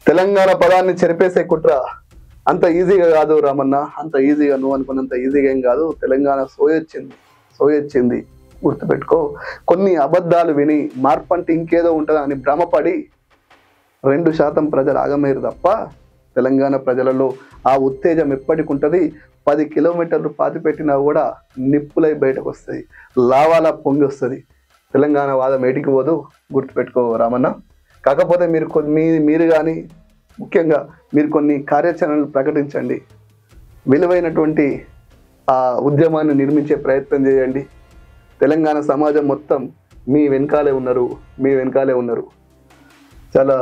తెలంగాణ పదాన్ని చెరిపేసే కుట్ర అంత ఈజీగా కాదు రామన్న, అంత ఈజీగా నువ్వు అనుకున్నంత ఈజీగా ఏం కాదు. తెలంగాణ సోయొచ్చింది గుర్తుపెట్టుకో. కొన్ని అబద్ధాలు విని మార్పు అంటే ఇంకేదో ఉంటుందా అని భ్రమపడి 2% ప్రజలు ఆగమేరు తప్ప తెలంగాణ ప్రజలలో ఆ ఉత్తేజం ఎప్పటికుంటుంది. 10 కిలోమీటర్లు పాతిపెట్టినా కూడా నిప్పులై బయటకు వస్తుంది, లావాలా పొంగి వస్తుంది. తెలంగాణ వాదం ఏటికి పోదు గుర్తుపెట్టుకో రామన్న. కాకపోతే మీరు కానీ ముఖ్యంగా మీరు కొన్ని కార్యాచరణలు ప్రకటించండి, విలువైనటువంటి ఆ ఉద్యమాన్ని నిర్మించే ప్రయత్నం చేయండి. తెలంగాణ సమాజం మొత్తం మీ వెనకాలే ఉన్నారు. చాలా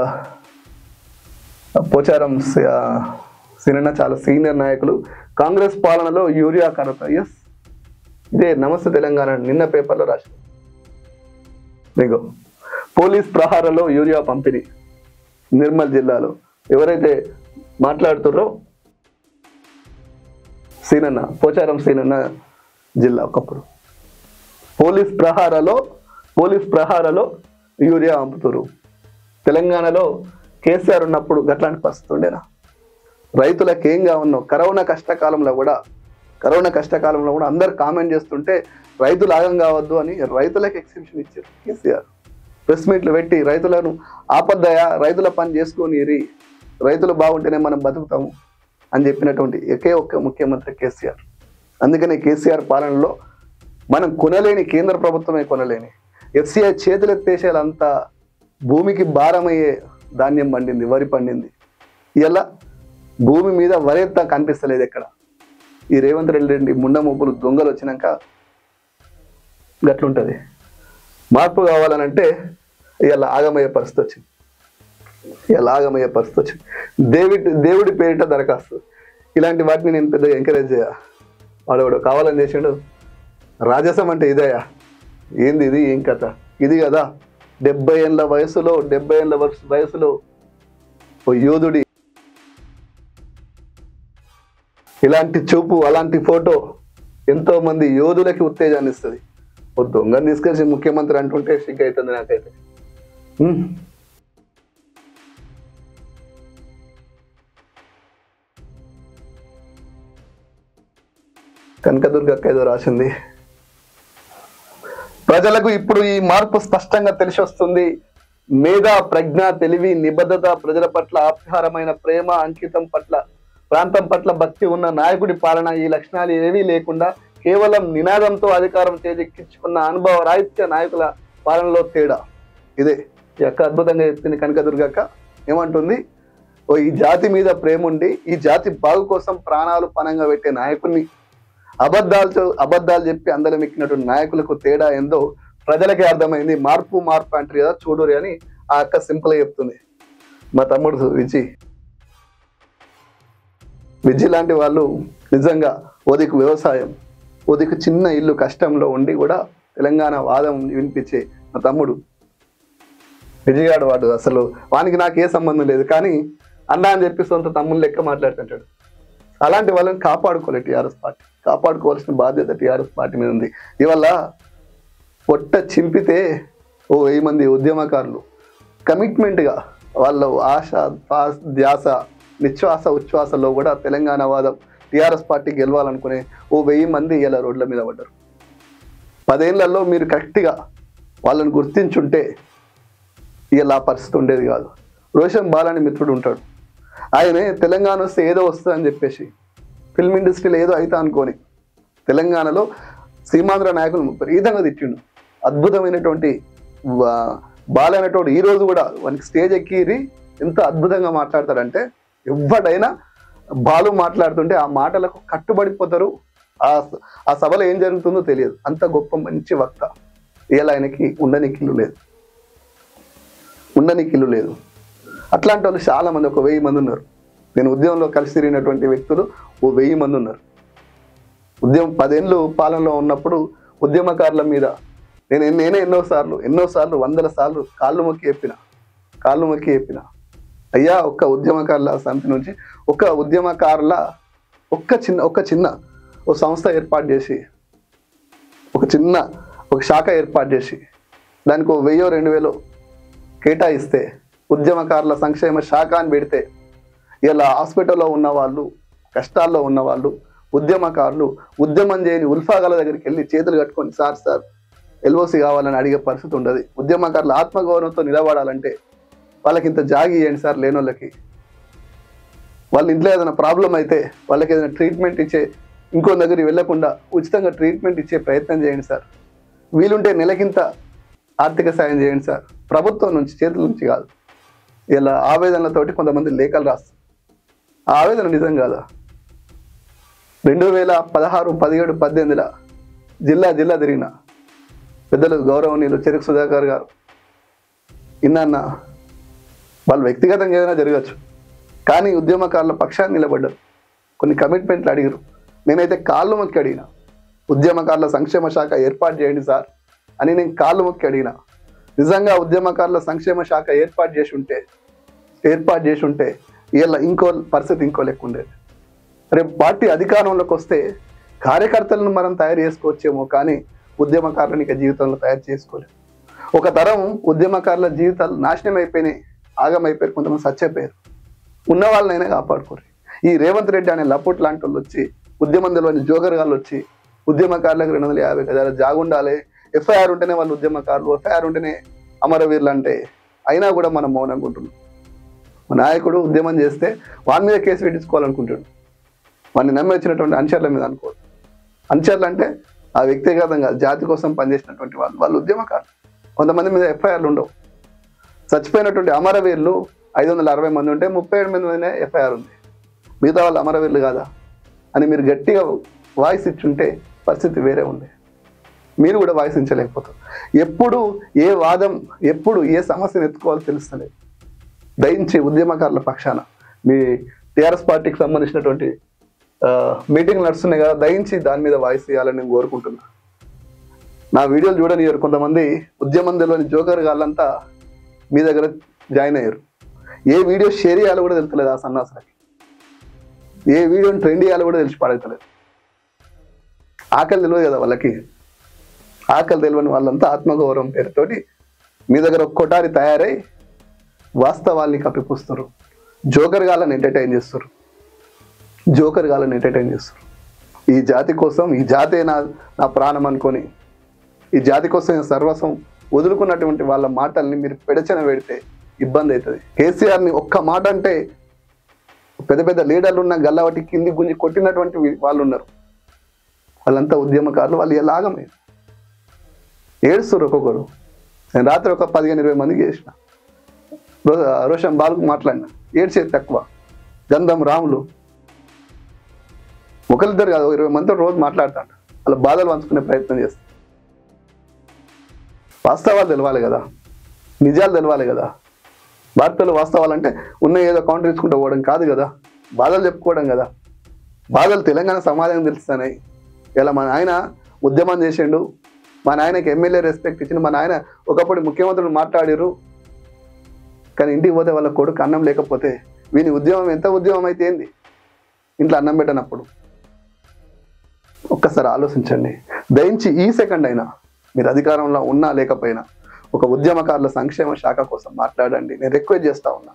పోచారం సినన్న చాలా సీనియర్ నాయకులు. కాంగ్రెస్ పాలనలో యూరియా కొరత. ఎస్, ఇదే నమస్తే తెలంగాణ నిన్న పేపర్లో రాశారు. మీకు పోలీస్ ప్రహారంలో యూరియా పంపిణీ నిర్మల్ జిల్లాలో ఎవరైతే మాట్లాడుతున్నారో సీనన్న, పోచారం సీనన్న జిల్లా ఒకప్పుడు పోలీస్ ప్రహారాలో యూరియా పంపుతారు. తెలంగాణలో కేసీఆర్ ఉన్నప్పుడు గట్లాంటి పరిస్థితి ఉండేనా? రైతులకు ఏం కావన్నో కరోనా కష్టకాలంలో కూడా అందరు కామెంట్ చేస్తుంటే రైతులు ఆగం కావద్దు అని రైతులకు ఎక్సెప్షన్ ఇచ్చారు కేసీఆర్. ప్రెస్ మీట్లు పెట్టి రైతులను ఆపద్దయా, రైతుల పని చేసుకొని రైతులు బాగుంటేనే మనం బతుకుతాము అని చెప్పినటువంటి ఒకే ఒక్క ముఖ్యమంత్రి కేసీఆర్. అందుకనే కేసీఆర్ పాలనలో మనం కొనలేని, కేంద్ర ప్రభుత్వమే కొనలేని ఎఫ్సిఐ చేతులెత్తేసేలంతా భూమికి భారమయ్యే ధాన్యం పండింది, వరి పండింది. ఇలా భూమి మీద వరేత్త కనిపిస్తలేదు ఎక్కడ. ఈ రేవంత్ రెడ్డి ముండమూపులు దొంగలు వచ్చినాక గట్లుంటుంది. మార్పు కావాలనంటే ఇలా ఆగమయ్యే పరిస్థితి వచ్చింది. దేవుడి పేరిట దరఖాస్తు. ఇలాంటి వాటిని నేను పెద్దగా ఎంకరేజ్ చేయ. వాడు కావాలని చేసాడు. రాజసం అంటే ఇదయా? ఏంది ఇది? ఏం కథ ఇది కదా? 70 ఏళ్ళ వయసులో ఓ యోధుడి ఇలాంటి చూపు, అలాంటి ఫోటో ఎంతో మంది యోధులకి ఉత్తేజాన్ని ఇస్తుంది. ఓ దొంగని తీసుకొచ్చి ముఖ్యమంత్రి అంటుంటే సిగ్గు అవుతుంది నాకైతే. కనకదుర్గక్క ఏదో రాసింది. ప్రజలకు ఇప్పుడు ఈ మార్పు స్పష్టంగా తెలిసి వస్తుంది. మేధా, ప్రజ్ఞ, తెలివి, నిబద్ధత, ప్రజల పట్ల ఆప్యారమైన ప్రేమ, అంకితం పట్ల, ప్రాంతం పట్ల భక్తి ఉన్న నాయకుడి పాలన ఈ లక్షణాలు ఏవీ లేకుండా కేవలం నినాదంతో అధికారం చేజెక్కించుకున్న అనుభవ రాహిత్య నాయకుల పాలనలో తేడా ఇదే. ఈ అక్క అద్భుతంగా చెప్పింది కనకదుర్గక్క. ఏమంటుంది? ఈ జాతి మీద ప్రేమ ఉండి ఈ జాతి బాగు కోసం ప్రాణాలు పణంగా పెట్టే నాయకుడిని అబద్ధాలు చెప్పి అందలం ఎక్కినటువంటి నాయకులకు తేడా ఏందో ప్రజలకే అర్థమైంది. మార్పు అంటారు కదా, చూడురి అని ఆ అక్క సింపుల్ గా చెప్తుంది. మా తమ్ముడు విజి లాంటి వాళ్ళు నిజంగా ఓదికు వ్యవసాయం, ఓదికు చిన్న ఇల్లు కష్టంలో ఉండి కూడా తెలంగాణ వాదం వినిపించే మా తమ్ముడు విజయగాడు. వాడు అసలు వానికి నాకు ఏ సంబంధం లేదు, కానీ అన్నా అని చెప్పి సొంత తమ్ముడు లెక్క మాట్లాడుతుంటాడు. అలాంటి వాళ్ళని కాపాడుకోవాలి టీఆర్ఎస్ పార్టీ. కాపాడుకోవాల్సిన బాధ్యత టీఆర్ఎస్ పార్టీ మీద ఉంది. ఇవల్ల పొట్ట చింపితే 1000 మంది ఉద్యమకారులు కమిట్మెంట్గా వాళ్ళ ఆశ, ధ్యాస, నిశ్వాస, ఉచ్ఛ్వాసలో కూడా తెలంగాణ వాదం టీఆర్ఎస్ పార్టీ గెలవాలనుకునే 1000 మంది ఇలా రోడ్ల మీద పడ్డారు. 10 ఏళ్లలో మీరు కరెక్ట్గా వాళ్ళని గుర్తించుంటే ఇలా పరిస్థితి ఉండేది కాదు. రోషన్ బాలాని మిత్రుడు ఉంటాడు. ఆయనే తెలంగాణ వస్తే ఏదో వస్తుందని చెప్పేసి ఫిల్మ్ ఇండస్ట్రీలో ఏదో అయితే అనుకోని తెలంగాణలో సీమాంధ్ర నాయకులు విపరీతంగా తిట్టిండు. అద్భుతమైనటువంటి బాలైనటువంటి ఈ రోజు కూడా వానికి స్టేజ్ ఎక్కిరి ఎంత అద్భుతంగా మాట్లాడతాడంటే ఎవడైనా బాలు మాట్లాడుతుంటే ఆ మాటలకు కట్టుబడిపోతారు. ఆ సభలో ఏం జరుగుతుందో తెలియదు. అంత గొప్ప మంచి వక్త. ఇలా ఆయనకి ఉండనికి ఇల్లు లేదు. అట్లాంటి వాళ్ళు చాలా మంది, 1000 మంది ఉన్నారు. నేను ఉద్యమంలో కలిసి తిరిగినటువంటి వ్యక్తులు 1000 మంది ఉన్నారు. 10 ఏళ్ళు పాలనలో ఉన్నప్పుడు ఉద్యమకారుల మీద నేనే ఎన్నోసార్లు 100 సార్లు కాళ్ళు మొక్కి చెప్పిన అయ్యా, ఒక్క ఉద్యమకారుల సమితి నుంచి ఒక చిన్న సంస్థ ఏర్పాటు చేసి ఒక శాఖ ఏర్పాటు చేసి దానికి 1000-2000 కేటాయిస్తే ఉద్యమకారుల సంక్షేమ శాఖ అని పెడితే ఇలా హాస్పిటల్లో ఉన్న వాళ్ళు, కష్టాల్లో ఉన్న వాళ్ళు, ఉద్యమకారులు ఉద్యమం చేయని ఉల్ఫాగాల దగ్గరికి వెళ్ళి చేతులు కట్టుకొని సార్ ఎల్ఓసి కావాలని అడిగే పరిస్థితి ఉండదు. ఉద్యమకారులు ఆత్మగౌరవంతో నిలబడాలంటే వాళ్ళకి ఇంత జాగి ఇవ్వండి సార్. లేనోళ్ళకి వాళ్ళ ఇంట్లో ఏదైనా ప్రాబ్లం అయితే వాళ్ళకి ఏదైనా ట్రీట్మెంట్ ఇచ్చే, ఇంకో దగ్గరికి వెళ్లకుండా ఉచితంగా ట్రీట్మెంట్ ఇచ్చే ప్రయత్నం చేయండి సార్. వీలుంటే నెలకింత ఆర్థిక సాయం చేయండి సార్. ప్రభుత్వం నుంచి, చేతుల నుంచి కాదు. ఇలా ఆవేదనలతోటి కొంతమంది లేఖలు రాస్తారు. ఆ ఆవేదన నిజం కాదా? 2016, 17, 18 జిల్లా తిరిగిన పెద్దలు గౌరవనీయులు చెరుకు సుధాకర్ గారు ఇన్న వాళ్ళు వ్యక్తిగతంగా ఏదైనా జరగచ్చు, కానీ ఉద్యమకారుల పక్షాన్ని నిలబడ్డారు. కొన్ని కమిట్మెంట్లు అడిగారు. నేనైతే కాళ్ళు మొక్కి అడిగిన, ఉద్యమకారుల సంక్షేమ శాఖ ఏర్పాటు చేయండి సార్ అని నేను కాళ్ళు మొక్కి అడిగిన. నిజంగా ఉద్యమకారుల సంక్షేమ శాఖ ఏర్పాటు చేసి ఉంటే ఇలా ఇంకో పరిస్థితి ఇంకో లెక్క ఉండేది. రేపు పార్టీ అధికారంలోకి వస్తే కార్యకర్తలను మనం తయారు చేసుకోవచ్చేమో, కానీ ఉద్యమకారులను ఇక జీవితంలో తయారు చేసుకోలేదు. ఒక తరం ఉద్యమకారుల జీవితాలు నాశనం అయిపోయినాయి, ఆగమైపోయారు, కొంతమంది చచ్చిపోయారు. ఉన్న వాళ్ళనైనా కాపాడుకోరు. ఈ రేవంత్ రెడ్డి అనే లపోట్ లాంటి వాళ్ళు వచ్చి, ఉద్యమంలోని జోగర్ గాళ్ళు వచ్చి ఉద్యమకారులకు 250 గజాల జాగుండాలి, ఎఫ్ఐఆర్ ఉంటేనే వాళ్ళు ఉద్యమకారులు, ఎఫ్ఐఆర్ ఉంటేనే అమరవీరులు అంటే అయినా కూడా మనం మౌనంగా ఉంటున్నాం. మా నాయకుడు ఉద్యమం చేస్తే వాని మీద కేసు పెట్టించుకోవాలనుకుంటాడు. వాడిని నమ్మి వచ్చినటువంటి అనుచరుల మీద అనుకోడు. అనుచరులు అంటే ఆ వ్యక్తిగతంగా జాతి కోసం పనిచేసినటువంటి వాళ్ళు ఉద్యమకారులు. కొంతమంది మీద ఎఫ్ఐఆర్లు ఉండవు. చచ్చిపోయినటువంటి అమరవీరులు 560 మంది ఉంటే 37 మంది మీద ఎఫ్ఐఆర్ ఉంది. మిగతా వాళ్ళు అమరవీరులు కాదా అని మీరు గట్టిగా వాయిస్ ఇచ్చుంటే పరిస్థితి వేరే ఉంది. మీరు కూడా వాయిస్ ఇచ్చలేకపోతారు. ఎప్పుడు ఏ వాదం, ఎప్పుడు ఏ సమస్యను ఎత్తుకోవాలో తెలుస్తలేదు. దయించి ఉద్యమకారుల పక్షాన మీ టీఆర్ఎస్ పార్టీకి సంబంధించినటువంటి మీటింగ్లు నడుస్తున్నాయి కదా, దయించి దాని మీద వాయిస్ ఇవ్వాలని నేను కోరుకుంటున్నా. నా వీడియోలు చూడనివ్వరు. కొంతమంది ఉద్యమంలోని జోకర్ గాళ్ళంతా మీ దగ్గర జాయిన్ అయ్యారు. ఏ వీడియో షేర్ చేయాలో కూడా తెలుస్తలేదు. ఆ సన్నాసులకి ఏ వీడియోని ట్రెండ్ చేయాలో కూడా తెలిసి పడతలేదు. ఆకలి తెలియదు కదా వాళ్ళకి. ఆకలి తెలియని వాళ్ళంతా ఆత్మగౌరవం పేరుతోటి మీ దగ్గర ఒక కొటారి తయారై వాస్తవాల్ని కప్పిపుస్తారు. జోకర్ గాళ్ళని ఎంటర్టైన్ చేస్తారు. ఈ జాతి కోసం, ఈ జాతే నా ప్రాణం అనుకొని, ఈ జాతి కోసం సర్వస్వం వదులుకున్నటువంటి వాళ్ళ మాటల్ని మీరు పెడచన పెడితే ఇబ్బంది అవుతుంది. కేసీఆర్ని ఒక్క మాట అంటే పెద్ద పెద్ద లీడర్లు ఉన్న గల్లవటి కింది గుంజి కొట్టినటువంటి వాళ్ళు ఉన్నారు. వాళ్ళంతా ఉద్యమకారులు. వాళ్ళు ఎలాగమే ఏడుస్తారు ఒక్కొక్కరు. నేను రాత్రి ఒక 15-20 మందికి చేసిన. రోషన్ బాలుకు మాట్లాడిన, ఏడ్చేది తక్కువ. గంధం రాములు ఒకరిద్దరు కాదు, 20 మందితో రోజు మాట్లాడతాడు. వాళ్ళ బాధలు పంచుకునే ప్రయత్నం చేస్తాను. వాస్తవాలు తెలవాలి కదా, నిజాలు తెలవాలి కదా. వార్తలు వాస్తవాలంటే ఉన్న ఏదో కౌంటర్ ఇచ్చుకుంటూ పోవడం కాదు కదా, బాధలు చెప్పుకోవడం కదా. బాధలు తెలంగాణ సమాజం తెలుస్తున్నాయి. ఇలా మా నాయన ఉద్యమం చేసిండు, మా నాయనకి ఎమ్మెల్యే రెస్పెక్ట్ ఇచ్చిండు, మా నాయన ఒకప్పుడు ముఖ్యమంత్రులు మాట్లాడిరు, కానీ ఇంటికి పోతే వాళ్ళ కొడుకు అన్నం లేకపోతే వీని ఉద్యమం ఎంత ఉద్యమం అయితే ఏంది? ఇంట్లో అన్నం పెట్టనప్పుడు ఒక్కసారి ఆలోచించండి. దయించి ఈ సెకండ్ అయినా మీరు అధికారంలో ఉన్నా లేకపోయినా ఒక ఉద్యమకారుల సంక్షేమ శాఖ కోసం మాట్లాడండి. నేను రిక్వెస్ట్ చేస్తా ఉన్నా.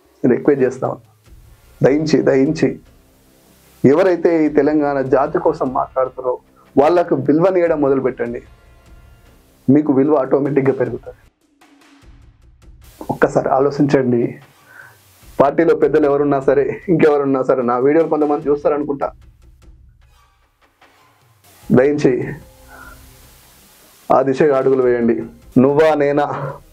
దయించి ఎవరైతే ఈ తెలంగాణ జాతి కోసం మాట్లాడుతారో వాళ్ళకు విలువనియడం మొదలు పెట్టండి. మీకు విలువ ఆటోమేటిక్గా పెరుగుతుంది. ఒక్కసారి ఆలోచించండి. పార్టీలో పెద్దలు ఎవరున్నా సరే, ఇంకెవరున్నా సరే, నా వీడియోలు కొంతమంది చూస్తారనుకుంటా. దయించి ఆ దిశగా అడుగులు వేయండి. నువ్వా నేనా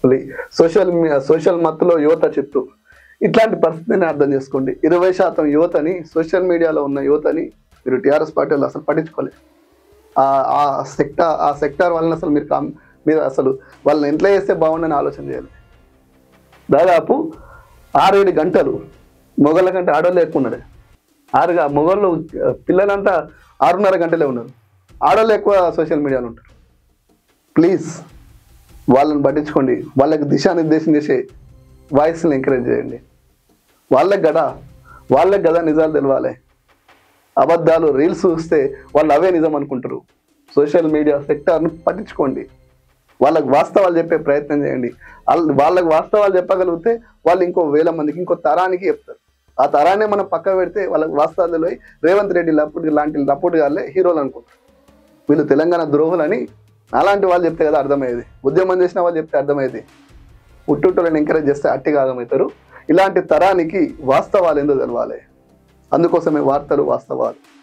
సోషల్ మత్తులో యువత చిత్తు. ఇట్లాంటి పరిస్థితిని అర్థం చేసుకోండి. 20% యువతని, సోషల్ మీడియాలో ఉన్న యువతని మీరు టీఆర్ఎస్ పార్టీలో అసలు పట్టించుకోలేదు. ఆ సెక్టార్ వాళ్ళని అసలు మీరు అసలు వాళ్ళని ఎంట్లో చేస్తే బాగుండని ఆలోచన చేయాలి. దాదాపు 6-7 గంటలు మొగళ్ళ కంటే ఆడవాళ్ళు ఎక్కువ ఉన్నాడు. మొగళ్ళు పిల్లలంతా 6.5 గంటలే ఉన్నారు. ఆడవాళ్ళు ఎక్కువ సోషల్ మీడియాలో ఉంటారు. ప్లీజ్ వాళ్ళని పట్టించుకోండి. వాళ్ళకి దిశానిర్దేశం చేసే వాయిస్ని ఎంకరేజ్ చేయండి. వాళ్ళకి కదా నిజాలు తెలవాలి. అబద్ధాలు రీల్స్ చూస్తే వాళ్ళు అవే నిజం అనుకుంటారు. సోషల్ మీడియా సెక్టార్ను పట్టించుకోండి. వాళ్ళకు వాస్తవాలు చెప్పే ప్రయత్నం చేయండి. వాళ్ళకు వాస్తవాలు చెప్పగలిగితే వాళ్ళు ఇంకో 1000 మందికి, ఇంకో తరానికి చెప్తారు. ఆ తరాన్నే మనం పక్క పెడితే వాళ్ళకి వాస్తవాలు పోయి రేవంత్ రెడ్డి లాంటి లప్పుడు గాళ్ళే హీరోలు అనుకుంటారు. వీళ్ళు తెలంగాణ ద్రోహులని అలాంటి వాళ్ళు చెప్తే కదా అర్థమయ్యేది. ఉద్యమం చేసిన వాళ్ళు చెప్తే అర్థమయ్యేది. ఉట్టులను ఎంకరేజ్ చేస్తే అట్టిగా ఆగమవుతారు. ఇలాంటి తరానికి వాస్తవాలు ఎందుకు తెలవాలి? అందుకోసమే వార్తలు వాస్తవాలు.